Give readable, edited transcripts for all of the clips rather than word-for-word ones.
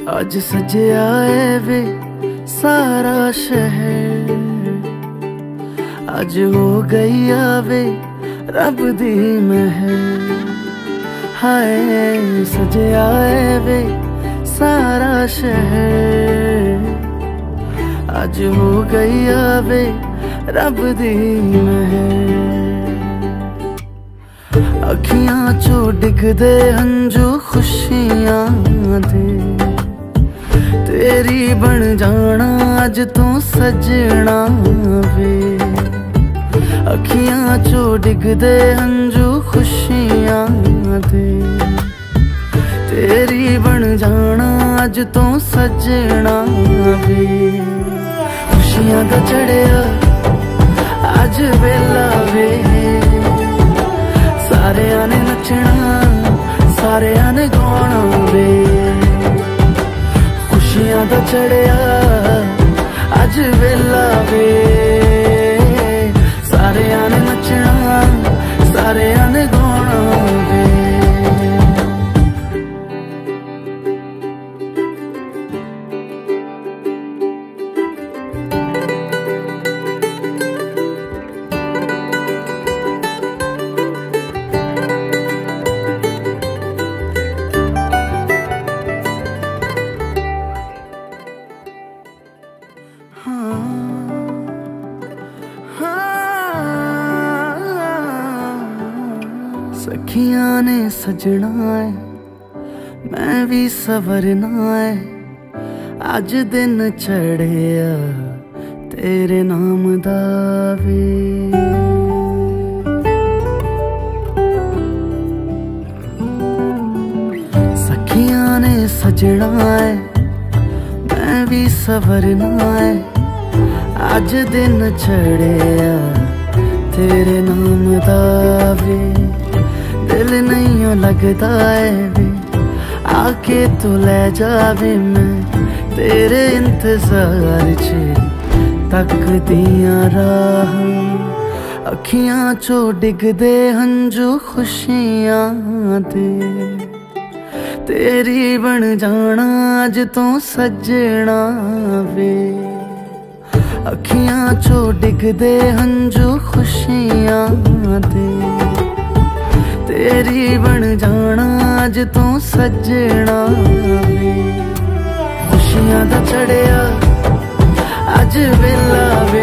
अज सजया है वे सारा शहर, अज हो गई आवे रब दी महर। हाय सजया है वे सारा शहर, अज हो गई आवे रब दी महर। अखियां चो डिगदे हंजू खुशियां दे, तेरी बन जाना अज तू सजना वे। अखियां चो डिगदे हंजू खुशियां दे, तेरी बन जाना अज तू सजना वे। खुशियां दा चढ़िया अज वेला वे, सारेयां ने नचना सारेयां ने गाना वे। खुशियां दा चढ़िया अज वेला वे, सारेयां ने नचना सारेयां ने गाना वे। सखियां ने सजना है मैं भी सवरना है, अज दिन चढ़िया तेरे नाम दा वे। सखियां ने सजना है मैं भी सवरना है, अज दिन चढ़िया तेरे नाम दा वे। दिल नहीं लगता है वे आके तू ले जावे, मैं तेरे इंतजार च तकदियां राह। अखियां चो डिगदे हंजू खुशियां दे, तेरी बन जाना अज तू सजना वे। अखियां चो डिगदे हंजू खुशियां दे, तेरी बन जाना अज तू सजना वे। खुशियां दा चढ़िया अज वेला वे,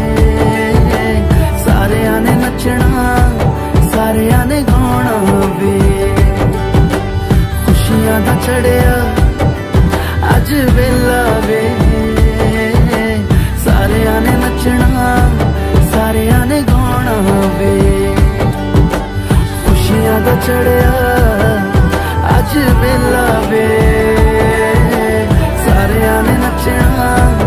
सारेयां ने नचना सारेयां ने गाना वे। खुशियां दा चढ़िया अज वेला वे, सारेयां ने नचना सारेयां ने गाना वे। खुशियां दा चढ़िया अज वेला वे, सारेयां ने नचना